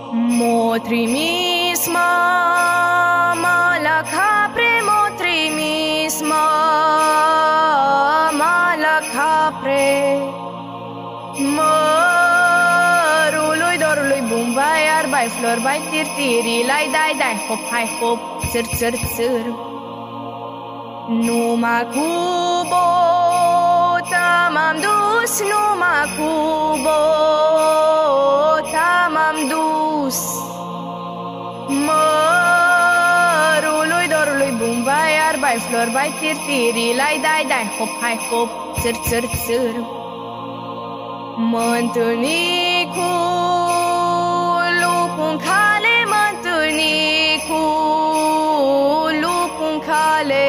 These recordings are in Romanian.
M-o trimis mama la capre, m-o trimis mama la capre. Mărului, dorului, bumba, iar bai, flori, bai, tirtiri, lai, dai, dai, hop, hai, hop, țăr, țăr, țăr. Numai cu bota m-am dus, numai cu bota m-am dus. Mărului, dorului, bumba, iar bai, flori, bai, tirtiri, lai, dai, dai, hop, hai, hop, țăr, țăr, țăr. Mă întâlni cu lupul în cale, mă întâlni cu lupul în cale.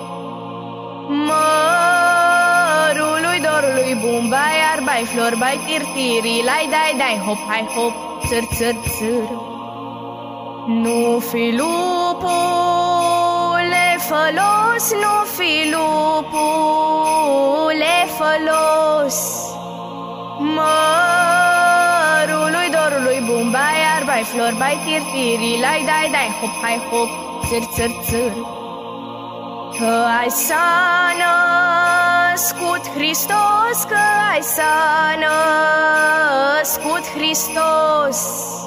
Mărului, dorului, bumba, iar bai, flori, bai, tirtiri, lai, dai, dai, hop, hai, hop, țăr, țăr, țăr. Nu fi lupule fălos, nu fi lupule fălos. Mărului, dorului, bumba, iar bai, flori, bai, tirtiri, lai, dai, dai, hop, hai, hop, țăr, țăr, țăr. Că ai s-a născut Hristos, că ai s-a născut Hristos.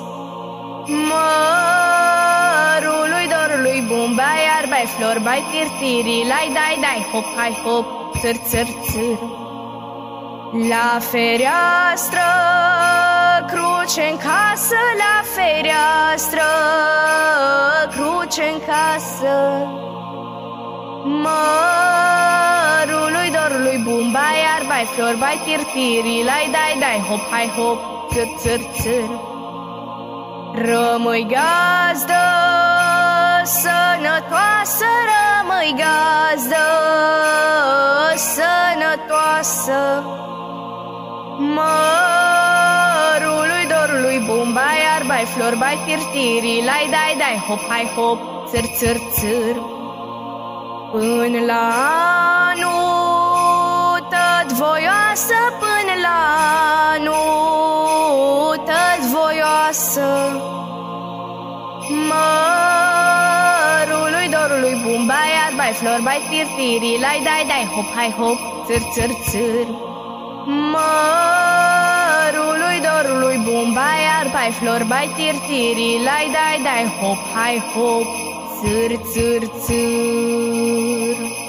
Mărului, dorului, bumba, iar bai, flori, bai, tirtiri, lai, dai, dai, hop, hai, hop, țăr, țăr, țăr. La fereastră, cruce în casă, la fereastră, cruce în casă. Mărului, dorului, bumba, iar bai, flori, bai, tirtiri, lai, dai, dai, hop, hai, hop, țăr, țăr, țăr. Rămâi gazdă sănătoasă, rămâi gazdă sănătoasă. Mărului, dorului, bumba, iar bai, flori, bai, tirtiri, lai, dai, dai, hop, hai, hop, țăr, țăr, țăr. Până la anul tot voioasă, până la anul tot voioasă. Mărului, dorului, bumba, iar bai, flori, bai, tirtiri, lai, dai, dai, hop, hai, hop, țăr, țăr, țăr. Mărului, dorului, bumba, iar bai, flori, bai, tirtiri, lai, dai, dai, hop, hai, hop, țăr, țăr, țăr.